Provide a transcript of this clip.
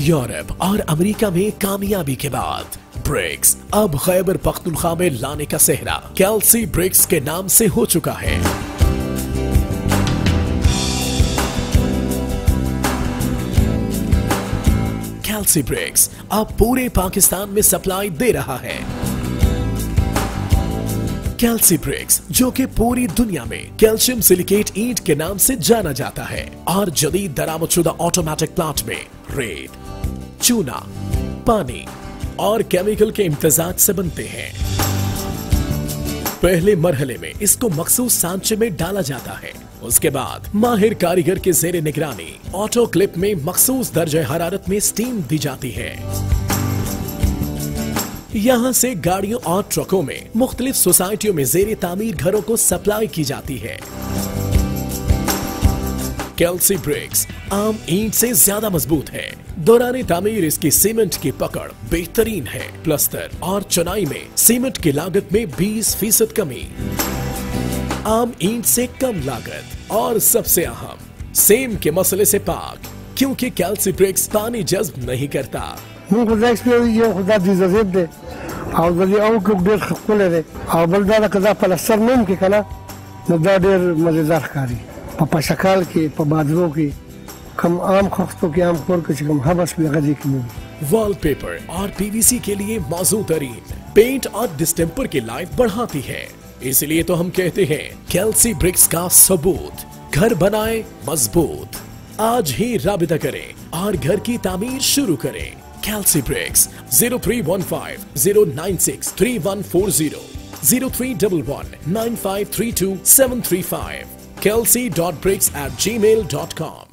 Europe और America में कामयाबी के बाद ब्रिक्स अब खैबर पख्तूनख्वा में लाने का सेहरा कैल्सी ब्रिक्स के नाम से हो चुका है। कैल्सी ब्रिक्स अब पूरे पाकिस्तान में सप्लाई दे रहा है। कैल्सी ब्रिक्स, जो कि पूरी दुनिया में कैल्शियम सिलिकेट ईंट के नाम से जाना जाता है और जदीद दरामदशुदा ऑटोमेटिक प्लांट में रेत, चूना, पानी और केमिकल के इम्तजाज से बनते हैं। पहले मरहले में इसको मखसूस सांचे में डाला जाता है। उसके बाद माहिर कारीगर के जेर निगरानी ऑटो क्लिप में मखसूस दर्जे हरारत में स्टीम दी जाती है। यहाँ से गाड़ियों और ट्रकों में मुख्तलिफ सोसाइटियों में जेर तामीर घरों को सप्लाई की जाती है। कैल्सी ब्रिक्स आम ईंट से ज्यादा मजबूत है। दौरान तामीर इसकी सीमेंट की पकड़ बेहतरीन है। प्लस्तर और चुनाई में सीमेंट की लागत में 20% कमी, आम ईंट से कम लागत और सबसे अहम सेम के मसले से पाक, क्योंकि कैल्सी ब्रिक्स पानी जज्ब नहीं करता। वॉलपेपर और पीवीसी के लिए मौजूद तरीन पेंट और डिस्टेम्पर की लाइफ बढ़ाती है। इसलिए तो हम कहते हैं कैल्सी ब्रिक्स का सबूत। घर बनाए मजबूत। आज ही राबिता करें और घर की तामीर शुरू करें। कैल्सी ब्रिक्स 0315 096 3140 0311 9532 735 kelsi.bricks@gmail.com